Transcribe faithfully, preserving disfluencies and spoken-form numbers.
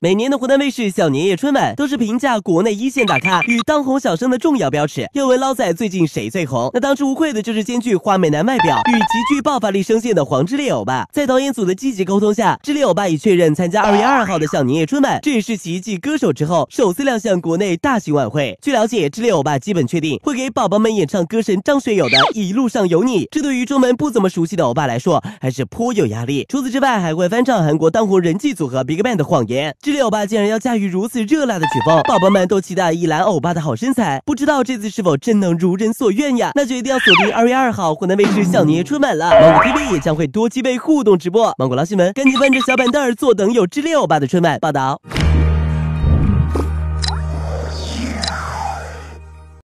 每年的湖南卫视小年夜春晚都是评价国内一线大咖与当红小生的重要标尺。要问捞仔最近谁最红，那当之无愧的就是兼具花美男外表与极具爆发力声线的黄致列欧巴。在导演组的积极沟通下，致列欧巴已确认参加二月二号的小年夜春晚，这也是其继歌手之后首次亮相国内大型晚会。据了解，致列欧巴基本确定会给宝宝们演唱歌神张学友的《一路上有你》，这对于中文不怎么熟悉的欧巴来说还是颇有压力。除此之外，还会翻唱韩国当红人气组合 BigBang 的《谎言》。致列欧巴竟然要驾驭如此热辣的曲风，宝宝们都期待一览欧巴的好身材，不知道这次是否真能如人所愿呀？那就一定要锁定二月二号湖南卫视小年夜春晚了。芒果 T V 也将会多期被互动直播。芒果捞新闻，赶紧翻着小板凳坐等有致列欧巴的春晚报道。